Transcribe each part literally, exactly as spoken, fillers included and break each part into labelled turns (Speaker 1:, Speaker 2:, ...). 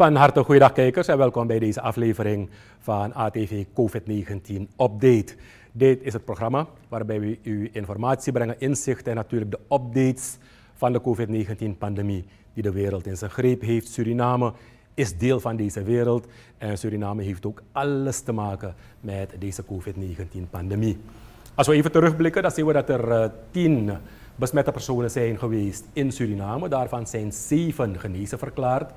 Speaker 1: Van harte goeiedag kijkers en welkom bij deze aflevering van A T V COVID negentien Update. Dit is het programma waarbij we u informatie brengen, inzicht en natuurlijk de updates van de COVID negentien pandemie die de wereld in zijn greep heeft. Suriname is deel van deze wereld en Suriname heeft ook alles te maken met deze COVID negentien pandemie. Als we even terugblikken, dan zien we dat er uh, tien besmette personen zijn geweest in Suriname. Daarvan zijn zeven genezen verklaard.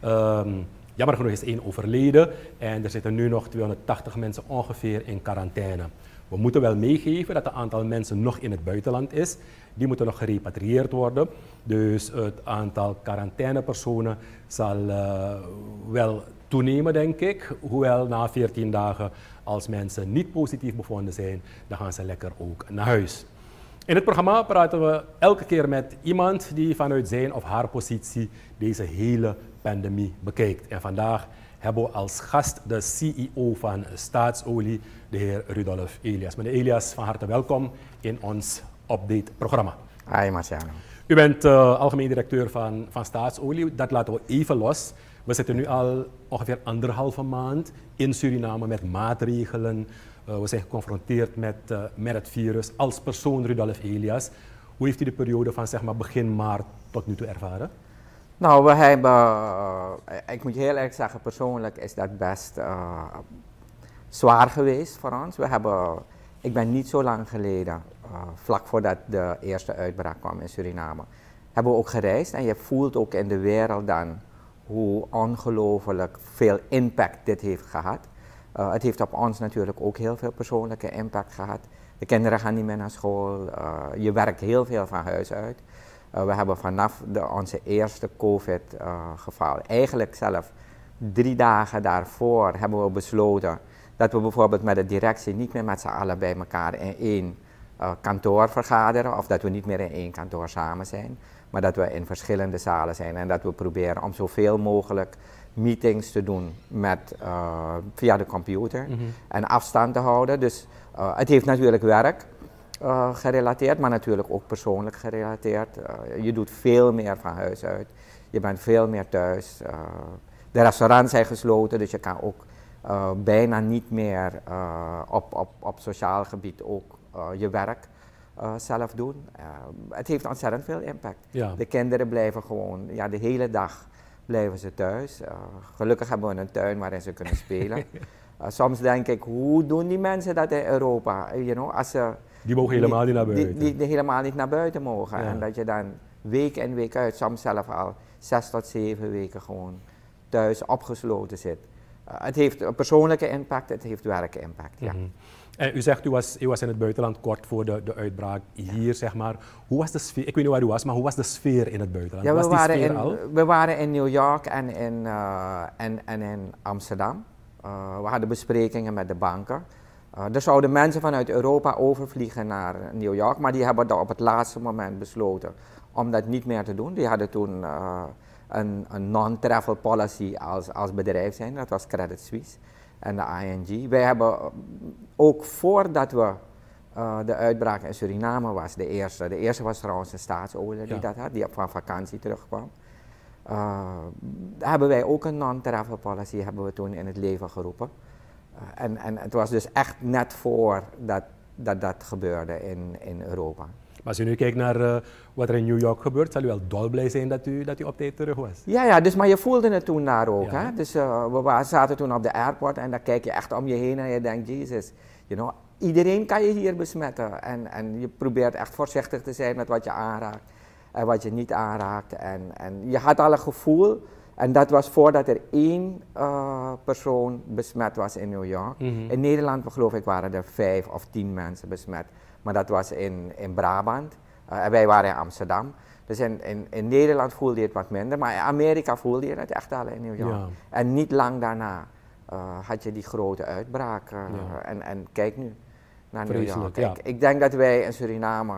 Speaker 1: Um, jammer genoeg is één overleden en er zitten nu nog tweehonderdtachtig mensen ongeveer in quarantaine. We moeten wel meegeven dat het aantal mensen nog in het buitenland is. Die moeten nog gerepatrieerd worden. Dus het aantal quarantainepersonen zal uh, wel toenemen, denk ik. Hoewel na veertien dagen, als mensen niet positief bevonden zijn, dan gaan ze lekker ook naar huis. In het programma praten we elke keer met iemand die vanuit zijn of haar positie deze hele pandemie bekijkt. En vandaag hebben we als gast de C E O van Staatsolie, de heer Rudolf Elias. Meneer Elias, van harte welkom in ons update-programma.
Speaker 2: Hi Marciano.
Speaker 1: U bent uh, algemeen directeur van, van Staatsolie. Dat laten we even los. We zitten nu al ongeveer anderhalve maand in Suriname met maatregelen. Uh, we zijn geconfronteerd met, uh, met het virus. Als persoon Rudolf Elias, hoe heeft u de periode van zeg maar, begin maart tot nu toe ervaren?
Speaker 2: Nou, we hebben, uh, ik moet je heel erg zeggen, persoonlijk is dat best uh, zwaar geweest voor ons. We hebben, ik ben niet zo lang geleden, uh, vlak voordat de eerste uitbraak kwam in Suriname, hebben we ook gereisd. En je voelt ook in de wereld dan hoe ongelooflijk veel impact dit heeft gehad. Uh, het heeft op ons natuurlijk ook heel veel persoonlijke impact gehad. De kinderen gaan niet meer naar school, uh, je werkt heel veel van huis uit. Uh, we hebben vanaf de, onze eerste COVID-geval, uh, eigenlijk zelf drie dagen daarvoor, hebben we besloten dat we bijvoorbeeld met de directie niet meer met z'n allen bij elkaar in één uh, kantoor vergaderen, of dat we niet meer in één kantoor samen zijn, maar dat we in verschillende zalen zijn en dat we proberen om zoveel mogelijk meetings te doen met, uh, via de computer mm-hmm. en afstand te houden. Dus uh, het heeft natuurlijk werk uh, gerelateerd, maar natuurlijk ook persoonlijk gerelateerd. Uh, je doet veel meer van huis uit, je bent veel meer thuis. Uh, de restaurants zijn gesloten, dus je kan ook uh, bijna niet meer uh, op, op, op sociaal gebied ook uh, je werk uh, zelf doen. Uh, het heeft ontzettend veel impact. Ja. De kinderen blijven gewoon ja, de hele dag blijven ze thuis. Uh, gelukkig hebben we een tuin waarin ze kunnen spelen. uh, soms denk ik, hoe doen die mensen dat in Europa? You know, als ze
Speaker 1: die mogen helemaal niet, niet naar buiten.
Speaker 2: Die, die, die helemaal niet naar buiten mogen. Ja. En dat je dan week in week uit, soms zelf al zes tot zeven weken gewoon thuis opgesloten zit. Uh, het heeft een persoonlijke impact, het heeft werkimpact. Ja.
Speaker 1: Mm-hmm. En u zegt, u was, u was in het buitenland kort voor de, de uitbraak hier, ja. zeg maar. Hoe was de sfeer, ik weet niet waar u was, maar hoe was de sfeer in het buitenland?
Speaker 2: Ja, we,
Speaker 1: was die
Speaker 2: waren
Speaker 1: sfeer
Speaker 2: in,
Speaker 1: al?
Speaker 2: we waren in New York en in, uh, en, en in Amsterdam. Uh, we hadden besprekingen met de banken. Uh, er zouden mensen vanuit Europa overvliegen naar New York, maar die hebben op het laatste moment besloten om dat niet meer te doen. Die hadden toen uh, een, een non-travel policy als, als bedrijf zijn, dat was Credit Suisse en de I N G. Wij hebben ook voordat we uh, de uitbraak in Suriname was, de eerste, de eerste was trouwens de Staatsolie die ja. dat had, die van vakantie terugkwam. Uh, hebben wij ook een non-travel policy, hebben we toen in het leven geroepen. Uh, en, en het was dus echt net voor dat dat, dat gebeurde in, in Europa.
Speaker 1: Maar als u nu kijkt naar uh, wat er in New York gebeurt, zal u wel dolblij zijn dat u, dat u op tijd terug was?
Speaker 2: Ja, ja, dus, maar je voelde het toen daar ook.
Speaker 1: Ja.
Speaker 2: Hè? Dus uh, we waren, zaten toen op de airport en dan kijk je echt om je heen en je denkt, Jezus, you know, iedereen kan je hier besmetten. En, en je probeert echt voorzichtig te zijn met wat je aanraakt en wat je niet aanraakt. En, en je had al een gevoel, en dat was voordat er één uh, persoon besmet was in New York. Mm-hmm. In Nederland, geloof ik, waren er vijf of tien mensen besmet. Maar dat was in, in Brabant uh, en wij waren in Amsterdam. Dus in, in, in Nederland voelde je het wat minder, maar in Amerika voelde je het echt al in New York. Ja. En niet lang daarna uh, had je die grote uitbraak. Uh, ja. en, en kijk nu naar New York. Ja. Ik, ik denk dat wij in Suriname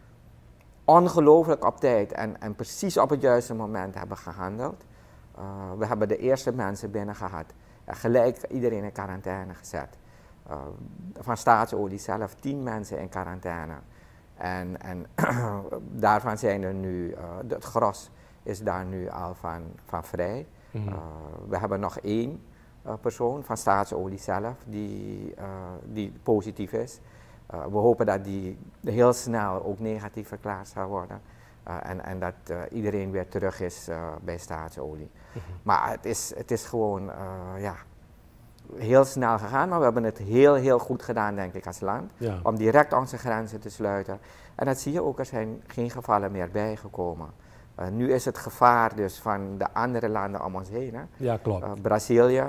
Speaker 2: ongelooflijk op tijd en, en precies op het juiste moment hebben gehandeld. Uh, we hebben de eerste mensen binnen gehad en gelijk iedereen in quarantaine gezet. Uh, van Staatsolie zelf tien mensen in quarantaine. En, en daarvan zijn er nu, uh, het gros is daar nu al van, van vrij. Mm-hmm. uh, we hebben nog één uh, persoon van Staatsolie zelf die, uh, die positief is. Uh, we hopen dat die heel snel ook negatief verklaard zal worden. Uh, en, en dat uh, iedereen weer terug is uh, bij Staatsolie. Mm-hmm. Maar het is, het is gewoon uh, ja, heel snel gegaan, maar we hebben het heel, heel goed gedaan, denk ik, als land. Ja. Om direct onze grenzen te sluiten. En dat zie je ook, er zijn geen gevallen meer bijgekomen. Uh, nu is het gevaar dus van de andere landen om ons heen. Hè?
Speaker 1: Ja, klopt.
Speaker 2: Uh, Brazilië,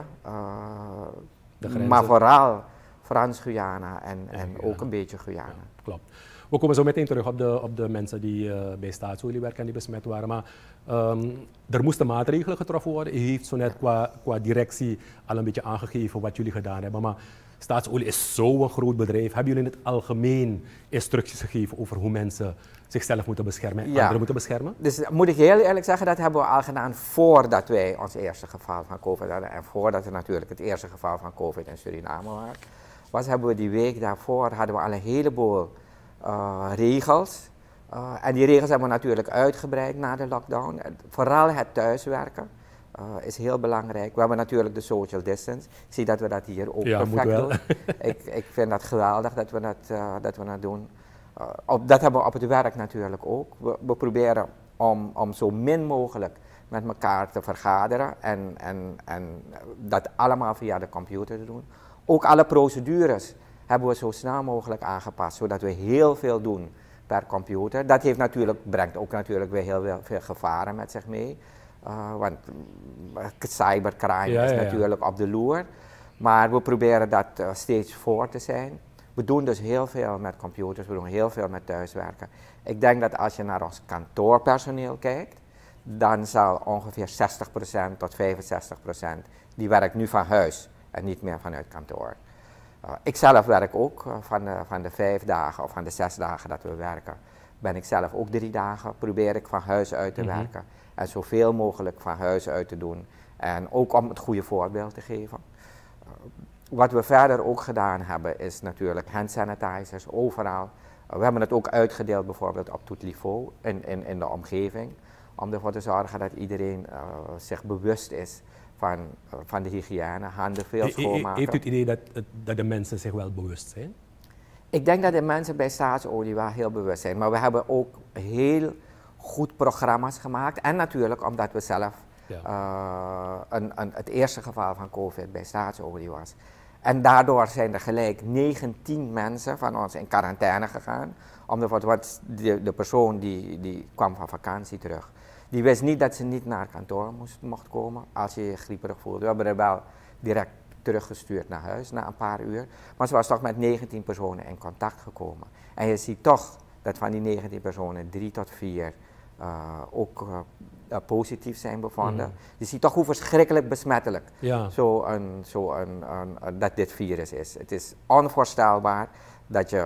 Speaker 2: uh, maar vooral Frans-Guyana en, en ja, ook een beetje Guyana.
Speaker 1: Ja, klopt. We komen zo meteen terug op de, op de mensen die uh, bij Staatsolie werken en die besmet waren. Maar um, er moesten maatregelen getroffen worden. U heeft zo net qua, qua directie al een beetje aangegeven wat jullie gedaan hebben. Maar Staatsolie is zo'n groot bedrijf. Hebben jullie in het algemeen instructies gegeven over hoe mensen zichzelf moeten beschermen en ja. anderen moeten beschermen?
Speaker 2: Dus moet ik heel eerlijk zeggen, dat hebben we al gedaan voordat wij ons eerste geval van COVID hadden. En voordat er natuurlijk het eerste geval van COVID in Suriname was. Was hebben we die week daarvoor hadden we al een heleboel uh, regels. Uh, en die regels hebben we natuurlijk uitgebreid na de lockdown. En vooral het thuiswerken uh, is heel belangrijk. We hebben natuurlijk de social distance. Ik zie dat we dat hier ook
Speaker 1: ja,
Speaker 2: perfect doen. ik, ik vind dat geweldig dat we dat, uh, dat, we dat doen. Uh, op, dat hebben we op het werk natuurlijk ook. We, we proberen om, om zo min mogelijk met elkaar te vergaderen en, en, en dat allemaal via de computer te doen. Ook alle procedures hebben we zo snel mogelijk aangepast, zodat we heel veel doen per computer. Dat heeft natuurlijk, brengt ook natuurlijk weer heel veel gevaren met zich mee. Uh, want cybercrime ja, is ja, natuurlijk ja. op de loer. Maar we proberen dat uh, steeds voor te zijn. We doen dus heel veel met computers, we doen heel veel met thuiswerken. Ik denk dat als je naar ons kantoorpersoneel kijkt, dan zal ongeveer zestig procent tot vijfenzestig procent, die werkt nu van huis en niet meer vanuit kantoor. Uh, ik zelf werk ook uh, van, de, van de vijf dagen of van de zes dagen dat we werken, ben ik zelf ook drie dagen, probeer ik van huis uit te mm-hmm. werken. En zoveel mogelijk van huis uit te doen. En ook om het goede voorbeeld te geven. Uh, wat we verder ook gedaan hebben is natuurlijk hand sanitizers overal. Uh, we hebben het ook uitgedeeld bijvoorbeeld op tout niveau in, in, in de omgeving. Om ervoor te zorgen dat iedereen uh, zich bewust is van, uh, van de hygiëne, handen veel schoonmaken.
Speaker 1: Heeft u het idee dat, dat de mensen zich wel bewust zijn?
Speaker 2: Ik denk dat de mensen bij Staatsolie wel heel bewust zijn. Maar we hebben ook heel goed programma's gemaakt. En natuurlijk omdat we zelf ja. uh, een, een, het eerste geval van COVID bij Staatsolie was. En daardoor zijn er gelijk negentien mensen van ons in quarantaine gegaan. Omdat wat de, de persoon die, die kwam van vakantie terug. Die wist niet dat ze niet naar kantoor moest, mocht komen als je je grieperig voelde. We hebben er wel direct teruggestuurd naar huis na een paar uur. Maar ze was toch met negentien personen in contact gekomen. En je ziet toch dat van die negentien personen drie tot vier uh, ook uh, uh, positief zijn bevonden. Mm. Je ziet toch hoe verschrikkelijk besmettelijk ja. zo een, zo een, een, een, dat dit virus is. Het is onvoorstelbaar dat je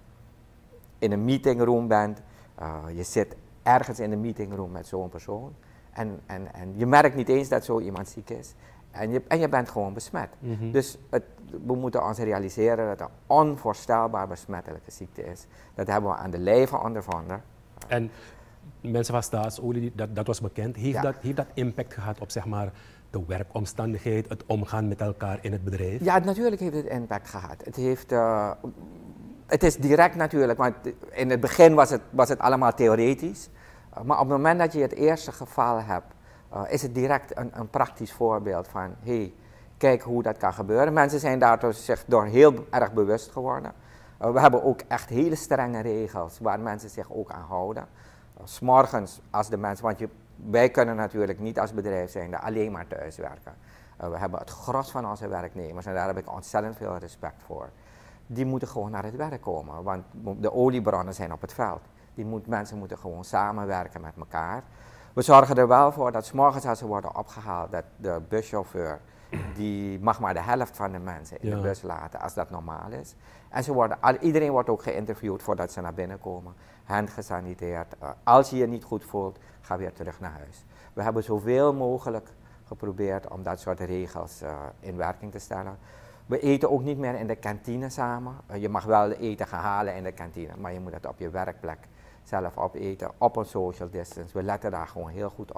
Speaker 2: in een meetingroom bent, uh, je zit ergens in een meetingroom met zo'n persoon en, en, en je merkt niet eens dat zo iemand ziek is. En je, en je bent gewoon besmet. Mm-hmm. Dus het, we moeten ons realiseren dat het een onvoorstelbaar besmettelijke ziekte is. Dat hebben we aan de lijve ondervonden.
Speaker 1: En mensen van Staatsolie, dat, dat was bekend. Heeft, ja. dat, heeft dat impact gehad op zeg maar, de werkomstandigheid, het omgaan met elkaar in het bedrijf?
Speaker 2: Ja, natuurlijk heeft het impact gehad. Het, heeft, uh, het is direct natuurlijk, want in het begin was het, was het allemaal theoretisch. Uh, maar op het moment dat je het eerste geval hebt, Uh, is het direct een, een praktisch voorbeeld van, hé, hey, kijk hoe dat kan gebeuren. Mensen zijn daar zich door heel erg bewust geworden. Uh, we hebben ook echt hele strenge regels waar mensen zich ook aan houden. Uh, 's morgens als de mensen, want je, wij kunnen natuurlijk niet als bedrijf zijn alleen maar thuis werken. Uh, we hebben het gros van onze werknemers en daar heb ik ontzettend veel respect voor. Die moeten gewoon naar het werk komen, want de oliebronnen zijn op het veld. Die moet, mensen moeten gewoon samenwerken met elkaar. We zorgen er wel voor dat 's morgens als ze worden opgehaald, dat de buschauffeur, die mag maar de helft van de mensen in ja. de bus laten als dat normaal is. En ze worden, iedereen wordt ook geïnterviewd voordat ze naar binnen komen, hand gesaniteerd. Uh, als je je niet goed voelt, ga weer terug naar huis. We hebben zoveel mogelijk geprobeerd om dat soort regels uh, in werking te stellen. We eten ook niet meer in de kantine samen. Uh, je mag wel eten gaan halen in de kantine, maar je moet het op je werkplek zelf opeten, op een social distance. We letten daar gewoon heel goed op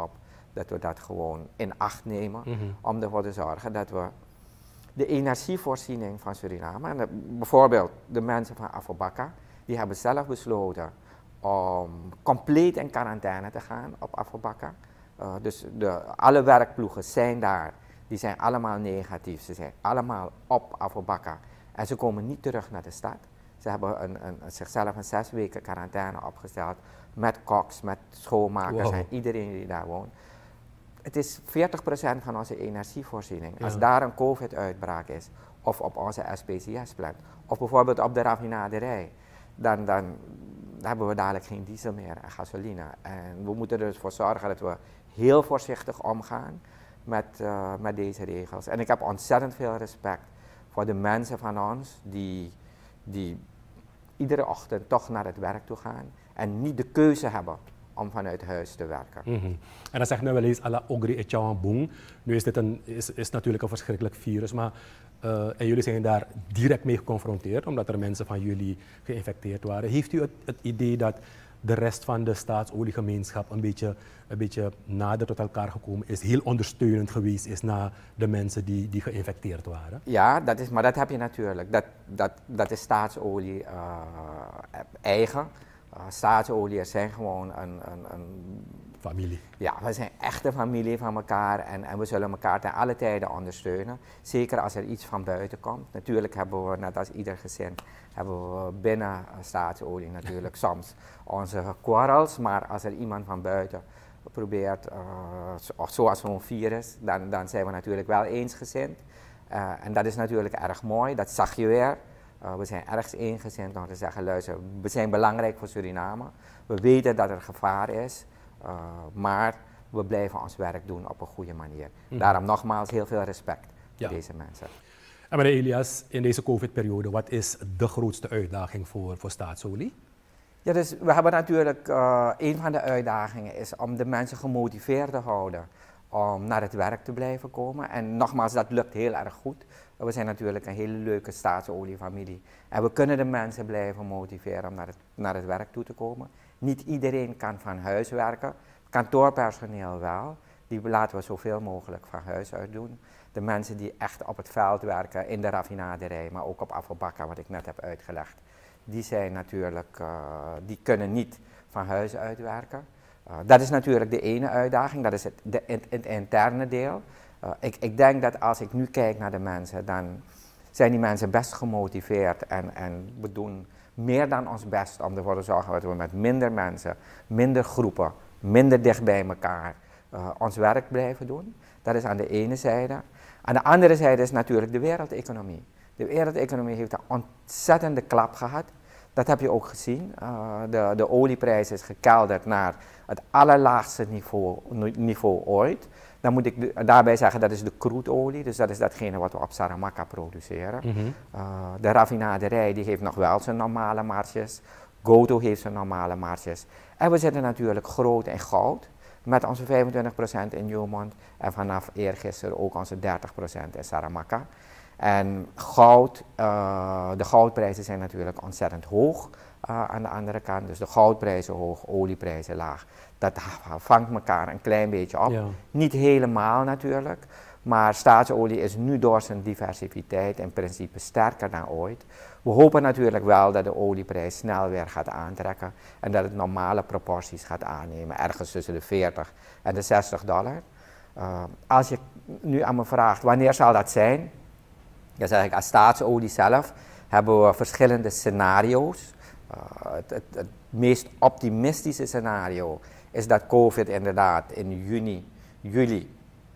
Speaker 2: dat we dat gewoon in acht nemen.
Speaker 1: Mm-hmm.
Speaker 2: Om ervoor te zorgen dat we de energievoorziening van Suriname, en de, bijvoorbeeld de mensen van Afobakka, die hebben zelf besloten om compleet in quarantaine te gaan op Afobakka. Uh, dus de, alle werkploegen zijn daar, die zijn allemaal negatief, ze zijn allemaal op Afobakka en ze komen niet terug naar de stad. Ze hebben een, een, zichzelf een zes weken quarantaine opgesteld met koks, met schoonmakers wow. en iedereen die daar woont. Het is veertig procent van onze energievoorziening. Ja. Als daar een COVID-uitbraak is, of op onze S P C S-plant, of bijvoorbeeld op de raffinaderij, dan, dan hebben we dadelijk geen diesel meer en gasoline. En we moeten er dus voor zorgen dat we heel voorzichtig omgaan met, uh, met deze regels. En ik heb ontzettend veel respect voor de mensen van ons die, die iedere ochtend toch naar het werk toe gaan en niet de keuze hebben om vanuit huis te werken.
Speaker 1: Mm-hmm. En dan zeg je nou wel eens, ala ogri etjawambong. Nu is dit een, is, is natuurlijk een verschrikkelijk virus, maar uh, en jullie zijn daar direct mee geconfronteerd, omdat er mensen van jullie geïnfecteerd waren. Heeft u het, het idee dat de rest van de staatsoliegemeenschap een beetje, een beetje nader tot elkaar gekomen is, heel ondersteunend geweest is naar de mensen die, die geïnfecteerd waren?
Speaker 2: Ja, dat is, maar dat heb je natuurlijk. Dat, dat, dat is staatsolie uh, eigen. Uh, staatsoliërs zijn gewoon een, een, een
Speaker 1: familie.
Speaker 2: Ja, we zijn echt een familie van elkaar en, en we zullen elkaar ten alle tijden ondersteunen. Zeker als er iets van buiten komt. Natuurlijk hebben we, net als ieder gezin, hebben we binnen staatsolie natuurlijk soms onze quarrels. Maar als er iemand van buiten probeert, uh, zoals zo'n virus, dan, dan zijn we natuurlijk wel eensgezind. Uh, en dat is natuurlijk erg mooi, dat zag je weer. Uh, we zijn ergens eensgezind om te zeggen, luister, we zijn belangrijk voor Suriname. We weten dat er gevaar is, uh, maar we blijven ons werk doen op een goede manier. Mm-hmm. Daarom nogmaals heel veel respect
Speaker 1: ja.
Speaker 2: voor deze mensen.
Speaker 1: En meneer Elias, in deze COVID-periode, wat is de grootste uitdaging voor, voor staatsolie?
Speaker 2: Ja, dus we hebben natuurlijk, uh, een van de uitdagingen is om de mensen gemotiveerd te houden om naar het werk te blijven komen. En nogmaals, dat lukt heel erg goed. We zijn natuurlijk een hele leuke staatsoliefamilie. En we kunnen de mensen blijven motiveren om naar het, naar het werk toe te komen. Niet iedereen kan van huis werken. Kantoorpersoneel wel. Die laten we zoveel mogelijk van huis uit doen. De mensen die echt op het veld werken, in de raffinaderij, maar ook op Afobakka, wat ik net heb uitgelegd. Die zijn natuurlijk, uh, die kunnen niet van huis uit werken. Uh, dat is natuurlijk de ene uitdaging, dat is het, de, het, het interne deel. Uh, ik, ik denk dat als ik nu kijk naar de mensen, dan zijn die mensen best gemotiveerd en, en we doen meer dan ons best om ervoor te zorgen dat we met minder mensen, minder groepen, minder dicht bij elkaar uh, ons werk blijven doen. Dat is aan de ene zijde. Aan de andere zijde is natuurlijk de wereldeconomie. De wereldeconomie heeft een ontzettende klap gehad. Dat heb je ook gezien. Uh, de, de olieprijs is gekelderd naar het allerlaagste niveau, niveau ooit. Dan moet ik de, daarbij zeggen, dat is de crudeolie, dus dat is datgene wat we op Saramacca produceren. Mm-hmm. uh, de raffinaderij die heeft nog wel zijn normale marges. Goto heeft zijn normale marges. En we zitten natuurlijk groot in goud, met onze vijfentwintig procent in Newmont en vanaf eergisteren ook onze dertig procent in Saramacca. En goud, uh, de goudprijzen zijn natuurlijk ontzettend hoog uh, aan de andere kant. Dus de goudprijzen hoog, olieprijzen laag. Dat vangt elkaar een klein beetje op. Ja. Niet helemaal natuurlijk, maar staatsolie is nu door zijn diversiteit in principe sterker dan ooit. We hopen natuurlijk wel dat de olieprijs snel weer gaat aantrekken en dat het normale proporties gaat aannemen, ergens tussen de veertig en de zestig dollar. Uh, als je nu aan me vraagt wanneer zal dat zijn, dan zeg ik als staatsolie zelf hebben we verschillende scenario's. Uh, het, het, het meest optimistische scenario is dat COVID inderdaad in juni, juli,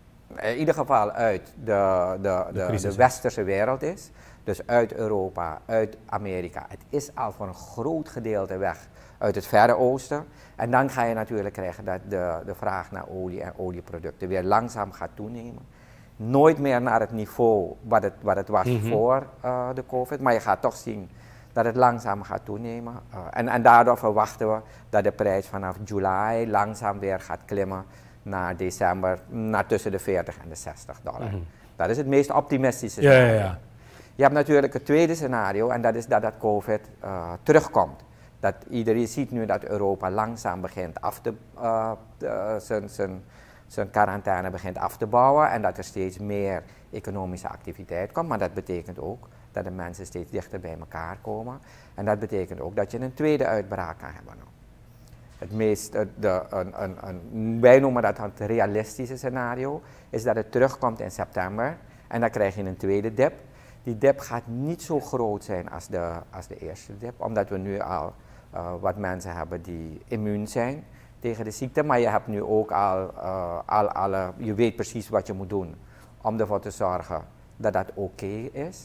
Speaker 2: in ieder geval uit de, de, de, de, de westerse wereld is. Dus uit Europa, uit Amerika. Het is al voor een groot gedeelte weg uit het Verre Oosten. En dan ga je natuurlijk krijgen dat de, de vraag naar olie en olieproducten weer langzaam gaat toenemen. Nooit meer naar het niveau wat het, wat het was mm-hmm. voor uh, de COVID, maar je gaat toch zien dat het langzaam gaat toenemen. Uh, en, en daardoor verwachten we dat de prijs vanaf juli langzaam weer gaat klimmen naar december, naar tussen de veertig en de zestig dollar. Mm-hmm. Dat is het meest optimistische scenario. Ja, ja, ja. Je hebt natuurlijk het tweede scenario en dat is dat dat COVID uh, terugkomt. Dat iedereen ziet nu dat Europa langzaam begint af te, uh, uh, zijn, zijn zijn quarantaine begint af te bouwen en dat er steeds meer economische activiteit komt. Maar dat betekent ook dat de mensen steeds dichter bij elkaar komen. En dat betekent ook dat je een tweede uitbraak kan hebben. Het meest, de, een, een, een, wij noemen dat het realistische scenario, is dat het terugkomt in september en dan krijg je een tweede dip. Die dip gaat niet zo groot zijn als de, als de eerste dip, omdat we nu al uh, wat mensen hebben die immuun zijn tegen de ziekte, maar je hebt nu ook al, uh, al alle, je weet precies wat je moet doen om ervoor te zorgen dat dat oké is.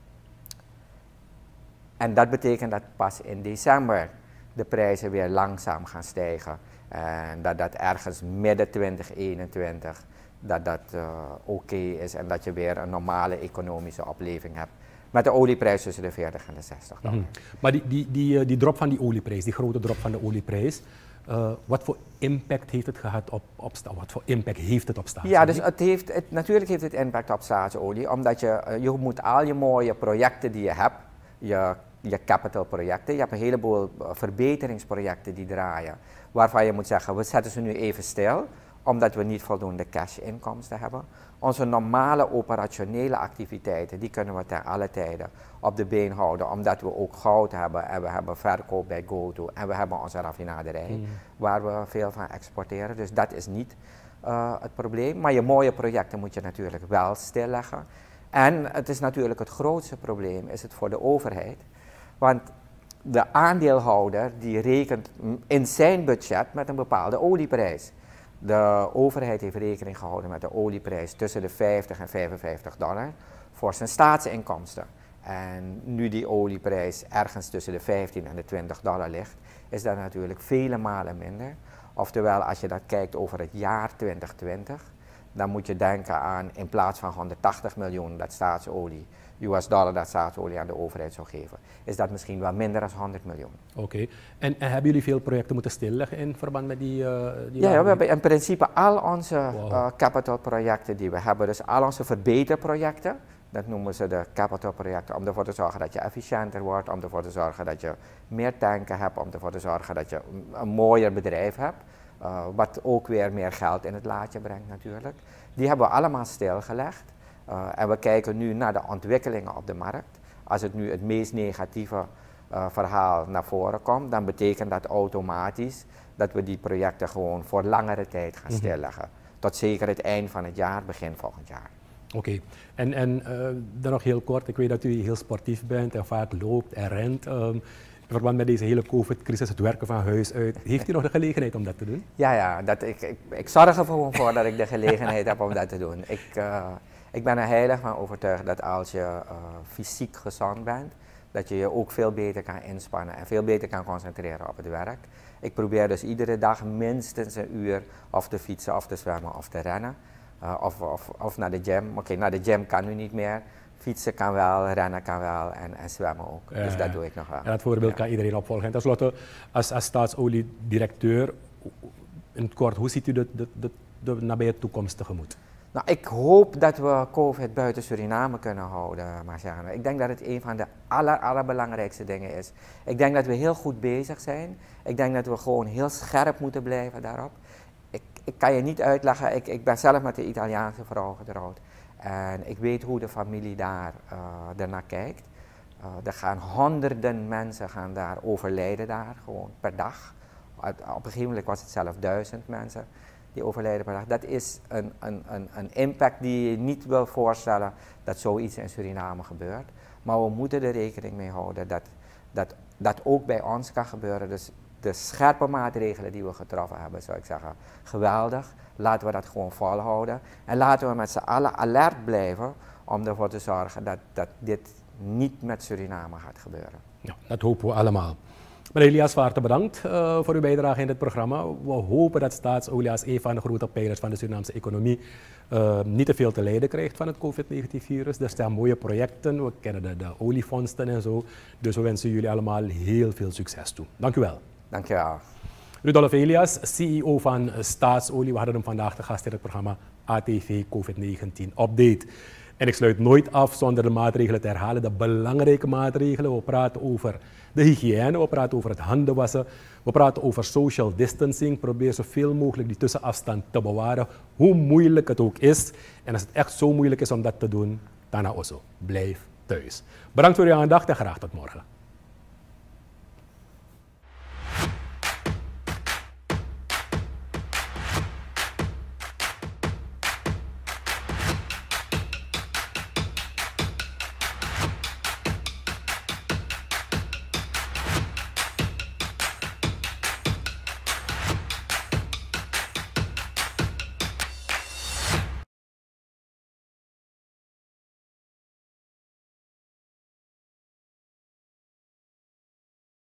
Speaker 2: En dat betekent dat pas in december de prijzen weer langzaam gaan stijgen. En dat dat ergens midden twintig eenentwintig dat dat uh, oké is en dat je weer een normale economische opleving hebt. Met de olieprijs tussen de veertig en de zestig dollar.
Speaker 1: Mm-hmm. Maar die, die, die, die drop van die olieprijs, die grote drop van de olieprijs, uh, wat voor impact heeft het gehad op, op wat voor impact heeft het op staatsolie?
Speaker 2: Ja, dus het heeft, het, natuurlijk heeft het impact op staatsolie, omdat je, uh, je moet al je mooie projecten die je hebt, je je capitalprojecten. Je hebt een heleboel verbeteringsprojecten die draaien, waarvan je moet zeggen, we zetten ze nu even stil, omdat we niet voldoende cash-inkomsten hebben. Onze normale operationele activiteiten, die kunnen we ten alle tijden op de been houden, omdat we ook goud hebben en we hebben verkoop bij GoTo en we hebben onze raffinaderij, mm. waar we veel van exporteren. Dus dat is niet uh, het probleem. Maar je mooie projecten moet je natuurlijk wel stilleggen. En het is natuurlijk het grootste probleem, is het voor de overheid. Want de aandeelhouder die rekent in zijn budget met een bepaalde olieprijs. De overheid heeft rekening gehouden met de olieprijs tussen de vijftig en vijfenvijftig dollar voor zijn staatsinkomsten. En nu die olieprijs ergens tussen de vijftien en de twintig dollar ligt, is dat natuurlijk vele malen minder. Oftewel, als je dat kijkt over het jaar twintig twintig, dan moet je denken aan in plaats van honderdtachtig miljoen dat staatsolie, U S dollar dat staatsolie aan de overheid zou geven, is dat misschien wel minder dan honderd miljoen.
Speaker 1: Oké, okay. en, en hebben jullie veel projecten moeten stilleggen in verband met die... Uh, die
Speaker 2: ja, ja, we hebben in principe al onze
Speaker 1: wow.
Speaker 2: uh, capitalprojecten die we hebben, dus al onze verbeterprojecten, dat noemen ze de capitalprojecten, om ervoor te zorgen dat je efficiënter wordt, om ervoor te zorgen dat je meer tanken hebt, om ervoor te zorgen dat je een mooier bedrijf hebt, uh, wat ook weer meer geld in het laadje brengt natuurlijk. Die hebben we allemaal stilgelegd. Uh, en we kijken nu naar de ontwikkelingen op de markt. Als het nu het meest negatieve uh, verhaal naar voren komt, dan betekent dat automatisch dat we die projecten gewoon voor langere tijd gaan stilleggen. Mm-hmm. Tot zeker het eind van het jaar, begin volgend jaar.
Speaker 1: Oké, okay. en, en uh, dan nog heel kort, ik weet dat u heel sportief bent en vaak loopt en rent. Um, in verband met deze hele COVID-crisis, het werken van huis uit, heeft u nog de gelegenheid om dat te doen?
Speaker 2: Ja, ja dat, ik, ik, ik zorg er gewoon voor dat ik de gelegenheid heb om dat te doen. Ik, uh, Ik ben er heilig van overtuigd dat als je uh, fysiek gezond bent, dat je je ook veel beter kan inspannen en veel beter kan concentreren op het werk. Ik probeer dus iedere dag minstens een uur of te fietsen of te zwemmen of te rennen. Uh, of, of, of naar de gym. Oké, okay, naar de gym kan nu niet meer. Fietsen kan wel, rennen kan wel en, en zwemmen ook. Uh, dus dat doe ik nog wel.
Speaker 1: En dat voorbeeld ja. kan iedereen opvolgen. En tenslotte, als, als staatsoliedirecteur, in het kort, hoe ziet u de, de, de, de nabije toekomst tegemoet?
Speaker 2: Nou, ik hoop dat we COVID buiten Suriname kunnen houden, Marciano. Ik denk dat het een van de aller, allerbelangrijkste dingen is. Ik denk dat we heel goed bezig zijn. Ik denk dat we gewoon heel scherp moeten blijven daarop. Ik, ik kan je niet uitleggen, ik, ik ben zelf met de Italiaanse vrouw getrouwd. En ik weet hoe de familie daar uh, ernaar kijkt. Uh, er gaan honderden mensen gaan daar overlijden daar, gewoon per dag. Op een gegeven moment was het zelfs duizend mensen die overlijden per dag. Dat is een, een, een, een impact die je niet wil voorstellen dat zoiets in Suriname gebeurt. Maar we moeten er rekening mee houden dat dat, dat ook bij ons kan gebeuren. Dus de scherpe maatregelen die we getroffen hebben, zou ik zeggen, geweldig. Laten we dat gewoon volhouden. En laten we met z'n allen alert blijven om ervoor te zorgen dat, dat dit niet met Suriname gaat gebeuren.
Speaker 1: Ja, dat hopen we allemaal. Meneer Elias, van harte bedankt uh, voor uw bijdrage in dit programma. We hopen dat staatsolie als een van de grote pijlers van de Surinaamse economie uh, niet te veel te lijden krijgt van het COVID negentien virus. Er zijn mooie projecten, we kennen de, de oliefondsen en zo. Dus we wensen jullie allemaal heel veel succes toe. Dank u wel.
Speaker 2: Dank je wel.
Speaker 1: Rudolf Elias, C E O van Staatsolie. We hadden hem vandaag te gast in het programma A T V COVID negentien Update. En ik sluit nooit af zonder de maatregelen te herhalen, de belangrijke maatregelen. We praten over de hygiëne, we praten over het handen wassen, we praten over social distancing. Probeer zoveel mogelijk die tussenafstand te bewaren, hoe moeilijk het ook is. En als het echt zo moeilijk is om dat te doen, dan also, blijf thuis. Bedankt voor uw aandacht en graag tot morgen.